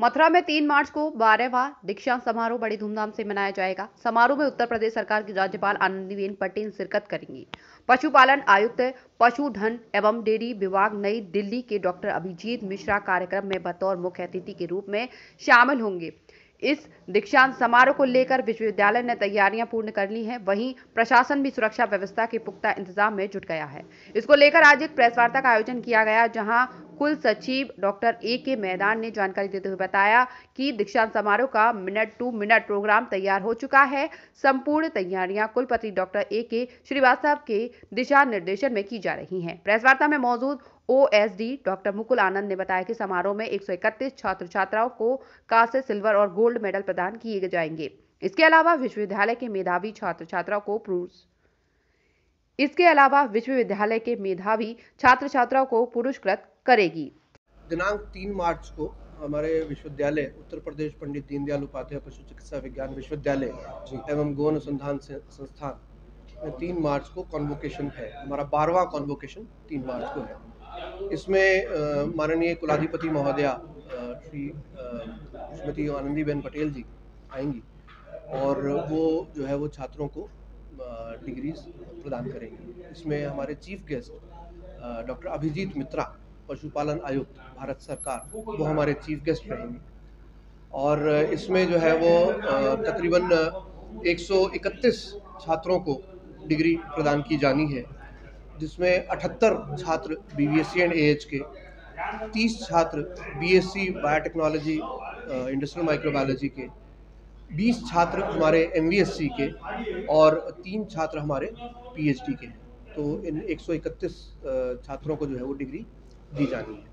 मथुरा में 3 मार्च को 12वां दीक्षांत समारोह बड़ी धूमधाम से मनाया जाएगा। समारोह में उत्तर प्रदेश सरकार की राज्यपाल आनंदीबेन पटेल शिरकत करेंगी। पशुपालन आयुक्त, पशुधन एवं डेयरी विभाग नई दिल्ली के डॉक्टर अभिजीत मिश्रा कार्यक्रम में बतौर मुख्य अतिथि के रूप में शामिल होंगे। इस दीक्षांत समारोह को लेकर विश्वविद्यालय ने तैयारियां पूर्ण कर ली हैं। वहीं प्रशासन भी सुरक्षा व्यवस्था के पुख्ता इंतजाम में जुट गया है। इसको लेकर आज एक प्रेस वार्ता का आयोजन किया गया, जहां कुल सचिव डॉक्टर ए.के. मैदान ने जानकारी देते हुए बताया कि दीक्षांत समारोह का मिनट टू मिनट प्रोग्राम तैयार हो चुका है। संपूर्ण तैयारियां कुलपति डॉक्टर ए.के. श्रीवास्तव के दिशा निर्देशन में की जा रही हैं। प्रेस वार्ता में मौजूद ओएसडी डॉक्टर मुकुल आनंद ने बताया कि समारोह में 131 छात्र छात्राओं को कांस्य, सिल्वर और गोल्ड मेडल प्रदान किए जाएंगे। इसके अलावा विश्वविद्यालय के मेधावी छात्र छात्राओं को पुरस्कृत करेगी। दिनांक 3 मार्च को हमारे विश्वविद्यालय उत्तर प्रदेश पंडित दीनदयाल उपाध्याय पशु चिकित्सा विज्ञान विश्वविद्यालय एवं गो अनुसंधान संस्थान में 3 मार्च को कॉन्वोकेशन है। हमारा 12वां कॉन्वोकेशन 3 मार्च को है। इसमें माननीय कुलाधिपति महोदया श्रीमती आनंदीबेन पटेल जी आएंगी और वो छात्रों को डिग्रीज प्रदान करेंगी। इसमें हमारे chief guest doctor Abhijit Mishra, पशुपालन आयुक्त भारत सरकार, वो हमारे चीफ गेस्ट रहेंगे। और इसमें तकरीबन 131 छात्रों को डिग्री प्रदान की जानी है, जिसमें 78 छात्र BVSC एंड AH के, 30 छात्र BSc बायोटेक्नोलॉजी इंडस्ट्रियल माइक्रोबायोलॉजी के, 20 छात्र हमारे MVSC के और 3 छात्र हमारे PhD के हैं। तो इन 131 छात्रों को वो डिग्री दी जानी है।